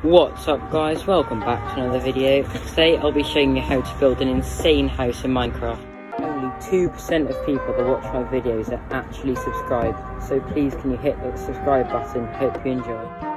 What's up guys, welcome back to another video. Today I'll be showing you how to build an insane house in Minecraft. Only 2% of people that watch my videos are actually subscribed, so please can you hit that subscribe button, hope you enjoy.